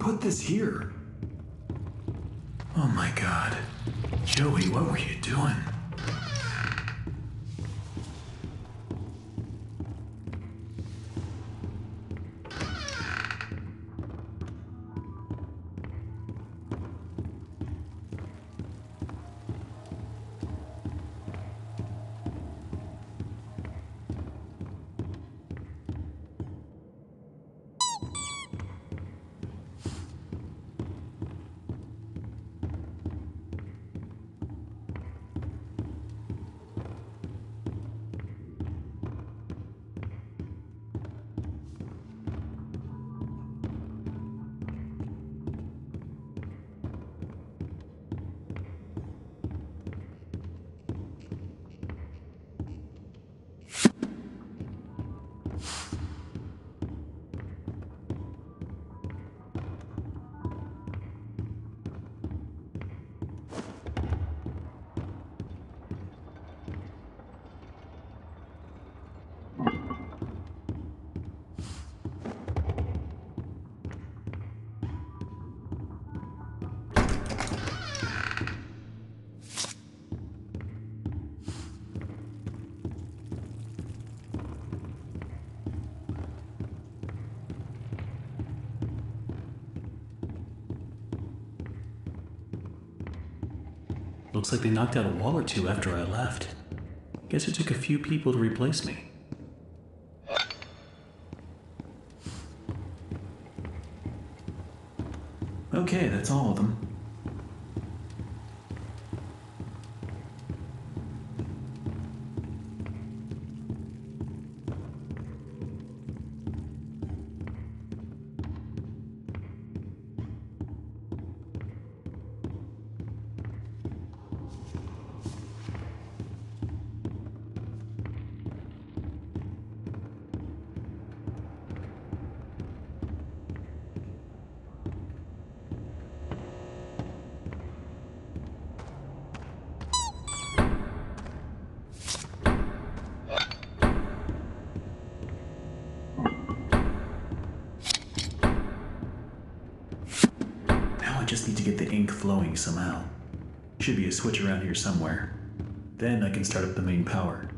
put this here? Oh my God. Joey, what were you doing? Looks like they knocked out a wall or two after I left. Guess it took a few people to replace me. Okay, that's all of them. I just need to get the ink flowing somehow. Should be a switch around here somewhere. Then I can start up the main power.